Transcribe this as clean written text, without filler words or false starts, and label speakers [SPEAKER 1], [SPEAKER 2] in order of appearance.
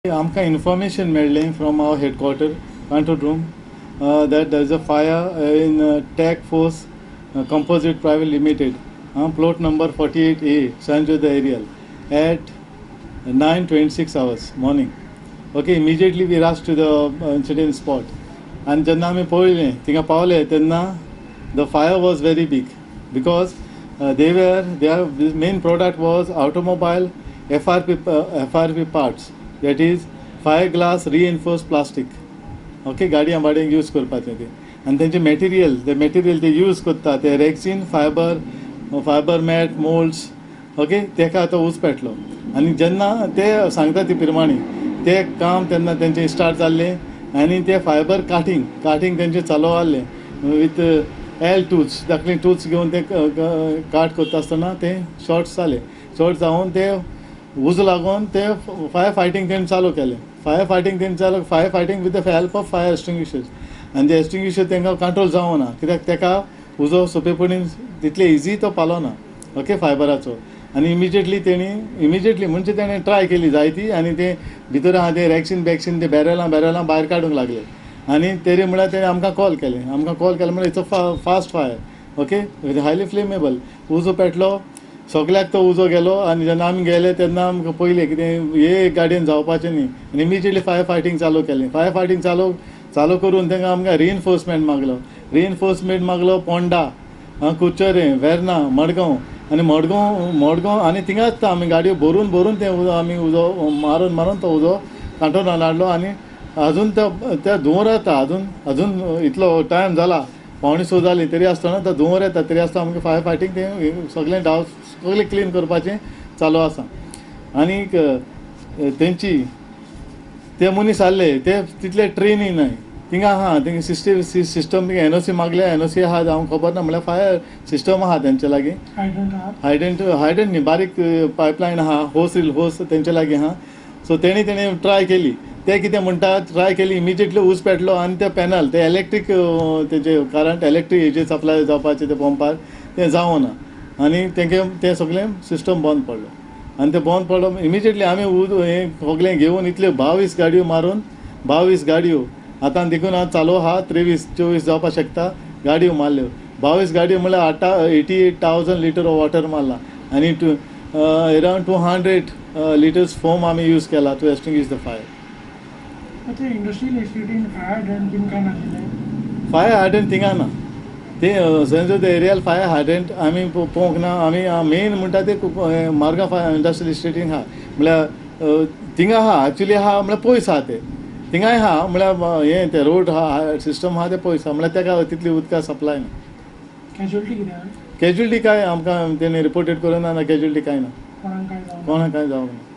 [SPEAKER 1] आमकां इन्फॉर्मेशन मेळ्ळें from our headquarter control room that there is a fire in Tech Force Composite Private Limited, plot number 48A, Sanjay aerial at 9:26 hours morning. Okay, immediately we rushed to the incident spot. And जेन्ना आमी पळयलें थिंगा पावले तेन्ना the fire was very big because their main product was automobile FRP parts, that is fiberglass reinforced plastic. Okay, गाडी आंबाड्यांक use करपाचें तें आनी तेंचे मॅटेरियल ते यूज करता ते rexine fibre mat moulds. Okay, तेका आतां ऊस पेटलो आनी जेन्ना ते सांगता ती प्रमाणे ते काम तेन्ना तेंचें स्टार्ट जाल्लें आनी ते फायबर काटींग तेंचें चालू आहलें विथ एल टूल्स, धाकलीं टूल्स घेवन ते काट करता आसतना ते शॉर्ट्स जावन ते उज लागून ते फायर फायटींग तेणें चालू केलें. Fire fighting with the help of fire extinguishers आनी ते एक्सटिंग्विशर तांकां कंट्रोल जावना कित्याक तेका उजो सोंपेपणीन तितले इजी तो पालो ना. ओके, फायबराचो. आनी इमिजिएटली म्हणजे तेणें ट्राय केली जायती आनी ते भितर आहा ते रॅक्सीन ते बॅरलां भायर काडूंक लागले आनी तेरे म्हळ्यार तेणें आमकां कॉल केलें म्हळ्यार it's a fast fire. Okay, highly flammable उजो पेटलो, सगल्याक तो उजो गेलो आनी जेन्ना आमी गेले तेन्ना आमकां पयलें कितें हे गाडयेन जावपाचें न्ही आनी इमिजिएटली फायर फायटींग चालू केलें. फायर फायटींग चालू करून तांकां आमकां रिइन्फोर्समेंट मागलो पोंडा, कुचरें, वेर्ना, मडगांव आनी थिंगाच आमी गाडयो भरून ते आमी उजो मारून तो उजो कंट्रोलान हाडलो आनी अजून त्या धुंवर येता अजून इतलो टायम जाला 5:45 जाली तरी आसतना तो धुंवर येता तरी आसतना आमकां फायर फायटींग तें सगळें क्लीन करपाचें चालू आसा. आनीक ते मनीस आहले ते तितले ट्रेनींग न्हय थिंगा आहा थिंगा सिस्टम NOC मागले NOC आहा हांव खबर ना म्हळ्यार फायर सिस्टम आहा तेंचे लागीं हायड्रंट न्ही बारीक पायपलायन आहा होस तेंचे लागीं आहा. सो तेणें ट्राय केली. ते कितें म्हणटा ट्राय केली इमिजिएटली ऊस पेटलो आनी ते पॅनल ते इलेक्ट्रीक तेजे करंट इलेक्ट्रीक हेजे सप्लाय जावपाचें ते पंपार तें जावना आनी तें सगळें सिस्टम बंद पडलो आनी तें बंद पडलो इमिजिएटली आमी हें सगळें घेवन इतल्यो 22 गाडयो मारून 22 गाडयो आतां देखून हांव चालू आहा 23-24 जावपाक शकता गाडयो मारल्यो. 22 गाडयो म्हळ्यार 88,000 लिटर वॉटर मारला आनी अरावंड 200 लिटर्स फोम आमी यूज केला to extinguish the fire. Fire hydrant थिंगा ना ते संजय एरियल फायर हायड्रंट आमी पळोवंक ना. आमी मेन म्हणटा ते मार्गांव फायर इंडस्ट्रियल इस्टेटीन आहा म्हळ्यार थिंगा आहा एक्चुली आहा म्हळ्यार पयस आहा ते थिंगाय आहा म्हळ्यार हें ते रोड आहा सिस्टम आहा ते पयस आहा म्हळ्यार तेका तितली उदका सप्लाय ना. कॅज्युअलिटी काय आमकां तेणी रिपोर्टेड करूं ना कॅज्युअलिटी काय ना कोणाक काय जावंक ना.